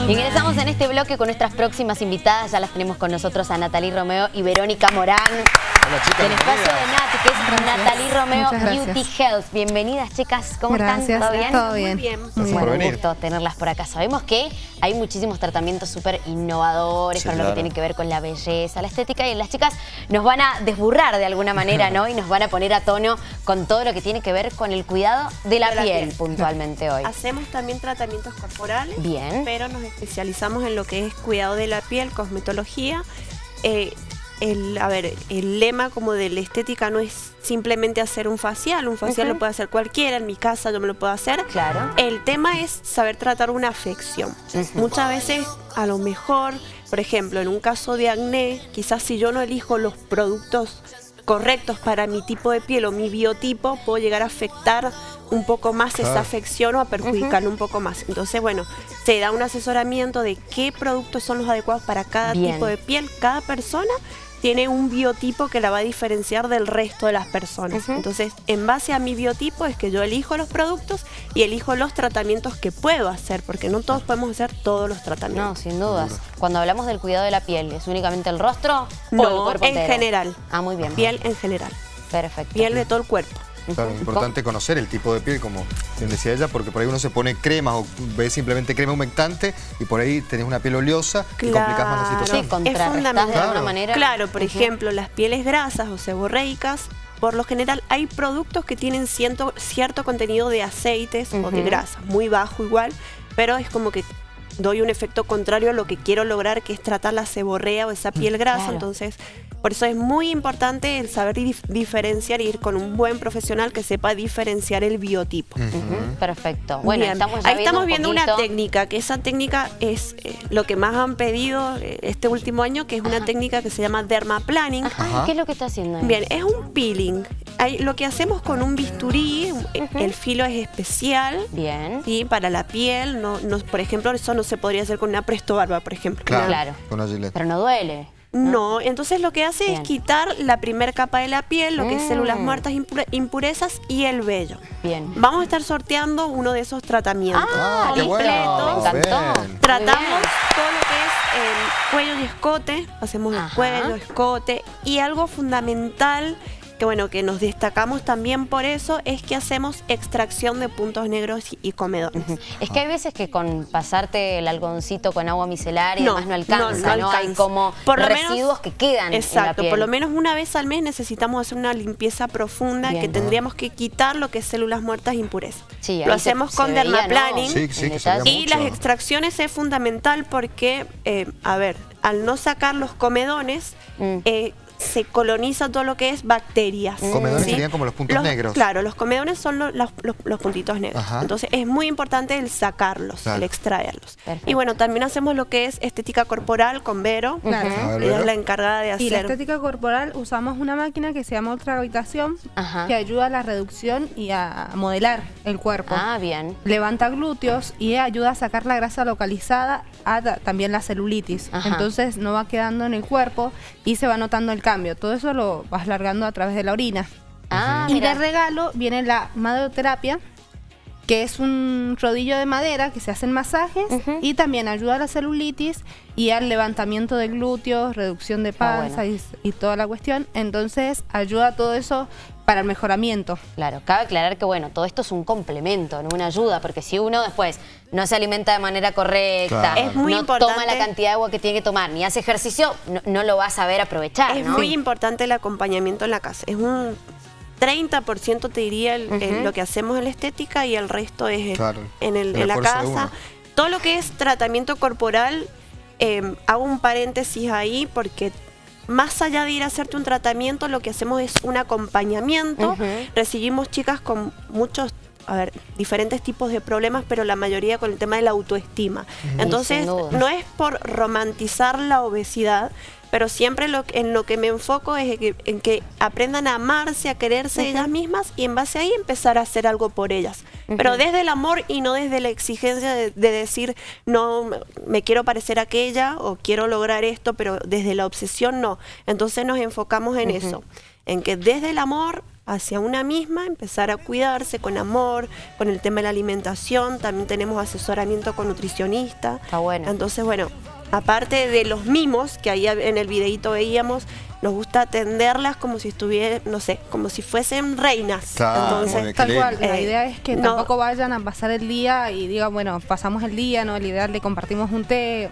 Ingresamos en este bloque con nuestras próximas invitadas. Ya las tenemos con nosotros a Natalie Romeo y Verónica Morán. Hola, chicas, del espacio de Nati, que es Natalie Romeo Beauty Health. Bienvenidas, chicas. ¿Cómo están? ¿Todo bien? Todo bien. Muy bien. Gracias por venir. Un gusto tenerlas por acá. Sabemos que hay muchísimos tratamientos súper innovadores para lo que tiene que ver con la belleza, la estética, y las chicas nos van a desburrar de alguna manera, ¿no? Y nos van a poner a tono con todo lo que tiene que ver con el cuidado de la piel puntualmente hoy. Hacemos también tratamientos corporales. Bien. Pero nos especializamos en lo que es cuidado de la piel, cosmetología. El lema como de la estética no es simplemente hacer un facial lo puede hacer cualquiera, en mi casa yo me lo puedo hacer. Claro. El tema es saber tratar una afección. Muchas veces, a lo mejor, por ejemplo, en un caso de acné, quizás si yo no elijo los productos correctos para mi tipo de piel o mi biotipo, puedo llegar a afectar un poco más esa afección o a perjudicarlo un poco más. Entonces, bueno, se da un asesoramiento de qué productos son los adecuados para cada tipo de piel. Cada persona tiene un biotipo que la va a diferenciar del resto de las personas. Entonces, en base a mi biotipo es que yo elijo los productos y elijo los tratamientos que puedo hacer, porque no todos podemos hacer todos los tratamientos. No, sin dudas. Cuando hablamos del cuidado de la piel, ¿es únicamente el rostro o el cuerpo entero? En general. Ah, muy bien. Piel en general. Perfecto. Piel de todo el cuerpo. Claro, es importante conocer el tipo de piel, como bien decía ella, porque por ahí uno se pone cremas o ve simplemente crema humectante y por ahí tenés una piel oleosa y complicás más la situación. Sí, contrarrestás de alguna manera. Claro, por ejemplo, las pieles grasas o seborreicas, por lo general hay productos que tienen cierto contenido de aceites o de grasa, muy bajo igual, pero es como que doy un efecto contrario a lo que quiero lograr, que es tratar la seborrea o esa piel grasa. Entonces, por eso es muy importante el saber diferenciar y ir con un buen profesional que sepa diferenciar el biotipo. Perfecto. Bueno, ahí estamos viendo una técnica, que esa técnica es lo que más han pedido este último año, que es una técnica que se llama dermaplaning. ¿Qué es lo que está haciendo ahí? Bien, es un peeling. Lo que hacemos con un bisturí, el filo es especial. Bien. ¿Sí? Para la piel, por ejemplo, eso no se podría hacer con una Presto Barba, por ejemplo. Claro. Con una Gillette. Pero no duele. No, entonces lo que hace es quitar la primera capa de la piel, lo que es células muertas, impurezas y el vello. Bien. Vamos a estar sorteando uno de esos tratamientos. ¡Qué bueno! Me encantó. Tratamos todo lo que es el cuello y escote, hacemos el cuello, escote, y algo fundamental que bueno, que nos destacamos también por eso, es que hacemos extracción de puntos negros y comedones. Es que hay veces que con pasarte el algodoncito con agua micelar y demás no alcanza, ¿no? Hay como residuos que quedan en la piel. Por lo menos una vez al mes necesitamos hacer una limpieza profunda, que tendríamos que quitar lo que es células muertas e impurezas. Sí, lo hacemos con dermaplaning. Y las extracciones es fundamental porque, al no sacar los comedones, se coloniza todo lo que es bacterias. Comedones serían como los puntos negros. Claro, los comedones son los puntitos negros. Entonces es muy importante el sacarlos, el extraerlos. Y bueno, también hacemos lo que es estética corporal con Vero. Ella es la encargada de hacer. Y la estética corporal usamos una máquina que se llama ultragravitación, que ayuda a la reducción y a modelar el cuerpo. Ah, bien. Levanta glúteos y ayuda a sacar la grasa localizada, también la celulitis. Entonces no va quedando en el cuerpo y se va notando el cambio. Todo eso lo vas largando a través de la orina. Y de regalo viene la maderoterapia, que es un rodillo de madera que se hacen masajes y también ayuda a la celulitis y al levantamiento de glúteos, reducción de panza y toda la cuestión. Entonces ayuda a todo eso para el mejoramiento. Claro, cabe aclarar que bueno, todo esto es un complemento, no una ayuda, porque si uno después no se alimenta de manera correcta, no toma la cantidad de agua que tiene que tomar, ni hace ejercicio, no lo va a saber aprovechar. Es muy importante el acompañamiento en la casa. Es un 30% te diría lo que hacemos en la estética y el resto es en la casa. Todo lo que es tratamiento corporal, hago un paréntesis ahí porque más allá de ir a hacerte un tratamiento, lo que hacemos es un acompañamiento. Recibimos chicas con muchos diferentes tipos de problemas, pero la mayoría con el tema de la autoestima. Entonces, no es por romantizar la obesidad, pero siempre en lo que me enfoco es en que aprendan a amarse, a quererse ellas mismas y en base a ahí empezar a hacer algo por ellas. Pero desde el amor y no desde la exigencia de decir, no, me quiero parecer a aquella o quiero lograr esto, pero desde la obsesión no. Entonces nos enfocamos en eso. en que desde el amor hacia una misma, empezar a cuidarse con amor, con el tema de la alimentación, también tenemos asesoramiento con nutricionista. Está bueno. Entonces, bueno, aparte de los mimos que ahí en el videito veíamos, nos gusta atenderlas como si estuvieran, no sé, como si fuesen reinas. Claro, entonces, tal cual, la idea es que tampoco vayan a pasar el día y digan, bueno, pasamos el día, ¿no? El ideal de compartimos un té,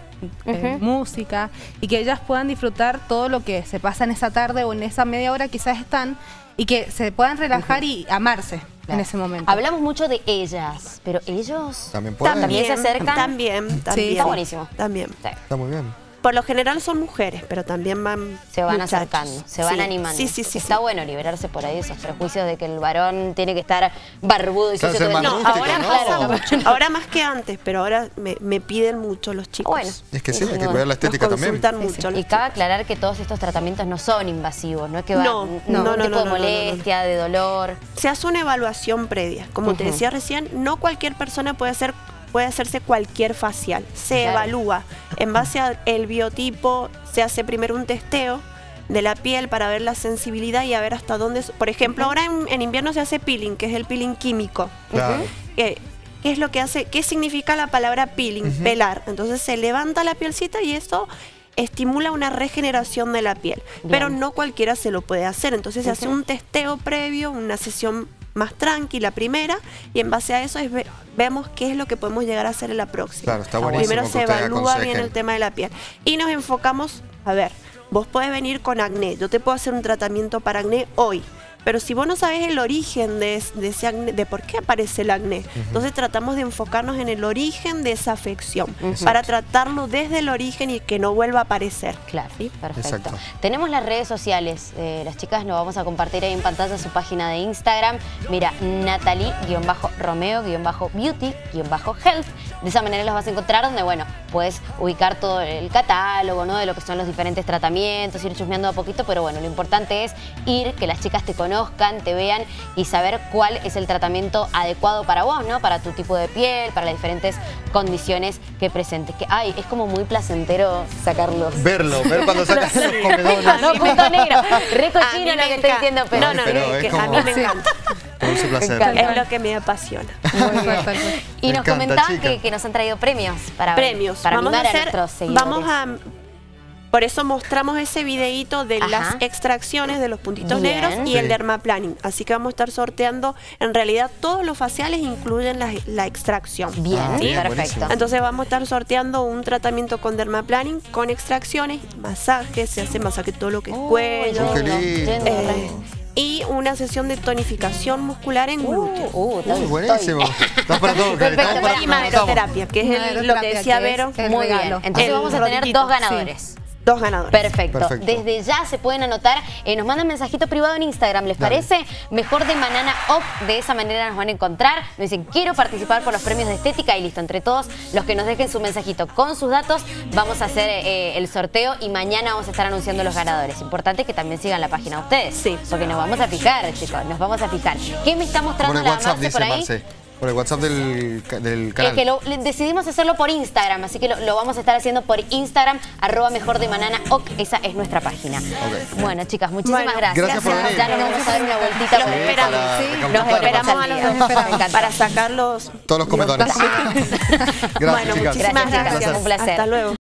música, y que ellas puedan disfrutar todo lo que se pasa en esa tarde o en esa media hora quizás están, y que se puedan relajar y amarse en ese momento. Hablamos mucho de ellas, pero ellos también pueden. ¿También se acercan. También. Sí, está buenísimo. También. Sí. Está muy bien. Por lo general son mujeres, pero también se van acercando, se van animando. Sí. Está bueno liberarse por ahí de esos prejuicios de que el varón tiene que estar barbudo y sucio todo el tiempo. No, ahora pasa mucho. Ahora más que antes, pero ahora me piden mucho los chicos. Bueno, es que sí, hay que cuidar la estética también. Mucho y cabe aclarar que todos estos tratamientos no son invasivos, no es que va un tipo de molestia, de dolor. Se hace una evaluación previa. Como te decía recién, no cualquier persona puede hacerse cualquier facial. Se evalúa en base al biotipo, se hace primero un testeo de la piel para ver la sensibilidad y a ver hasta dónde... Por ejemplo, ahora en invierno se hace peeling, que es el peeling químico. Claro. ¿Qué es lo que hace? ¿Qué significa la palabra peeling? Pelar. Entonces se levanta la pielcita y eso estimula una regeneración de la piel. Bien. Pero no cualquiera se lo puede hacer. Entonces se hace un testeo previo, una sesión más tranquila primera, y en base a eso vemos qué es lo que podemos llegar a hacer en la próxima. Claro, está buenísimo. Primero se evalúa bien el tema de la piel y nos enfocamos, a ver, vos podés venir con acné, yo te puedo hacer un tratamiento para acné hoy, pero si vos no sabés el origen de ese acné, de por qué aparece el acné, entonces tratamos de enfocarnos en el origen de esa afección, para tratarlo desde el origen y que no vuelva a aparecer. Claro, ¿sí? Perfecto. Exacto. Tenemos las redes sociales, las chicas nos vamos a compartir ahí en pantalla su página de Instagram. Mira, Natalie-Romeo-Beauty-Health. De esa manera los vas a encontrar donde, bueno, puedes ubicar todo el catálogo, ¿no? De lo que son los diferentes tratamientos, ir chusmeando a poquito, pero bueno, lo importante es ir, que las chicas te conozcan, te vean y saber cuál es el tratamiento adecuado para vos, ¿no? Para tu tipo de piel, para las diferentes condiciones que presentes. Que, ay, es como muy placentero sacarlos. Ver cuando sacas los comedores. No, punto negro. Re cochino lo que estoy diciendo, pero... No, a mí me encanta. Es un placer. Es lo que me apasiona. Muy bien. Y nos comentaban que nos han traído premios para animar a nuestros seguidores. Por eso mostramos ese videíto de las extracciones de los puntitos negros y el dermaplaning. Así que vamos a estar sorteando, en realidad todos los faciales incluyen la extracción. Bien, perfecto. Buenísimo. Entonces vamos a estar sorteando un tratamiento con dermaplaning, con extracciones, masajes, se hace masaje todo lo que es cuello. Y una sesión de tonificación muscular en glúteos. Buenísimo. Está para todo. Y maderoterapia, que es lo que decía Vero. Muy bien. Entonces vamos a tener dos ganadores. Sí. 2 ganadores. Perfecto. Desde ya se pueden anotar. Nos mandan mensajito privado en Instagram. ¿Les parece? Mejor de Manana Oc. De esa manera nos van a encontrar. Nos dicen, quiero participar por los premios de estética. Y listo. Entre todos los que nos dejen su mensajito con sus datos, vamos a hacer el sorteo. Y mañana vamos a estar anunciando los ganadores. Importante que también sigan la página de ustedes. Sí. Porque nos vamos a fijar, chicos. Nos vamos a fijar. ¿Qué me está mostrando la Marce por ahí? Por el WhatsApp del canal. Que decidimos hacerlo por Instagram, así que lo vamos a estar haciendo por Instagram, @mejordemananaoc, esa es nuestra página. Bueno, chicas, muchísimas gracias. Gracias por venir. Ya nos vamos a dar una vueltita. Nos esperamos a los dos para sacar todos los comedores. Gracias, chicas. Muchísimas gracias. Un placer. Hasta luego.